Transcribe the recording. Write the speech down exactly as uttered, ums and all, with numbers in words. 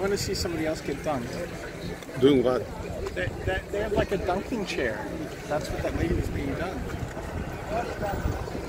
want to see somebody else get dunked. Doing what? They, they, they have like a dunking chair. That's what that lady was being done.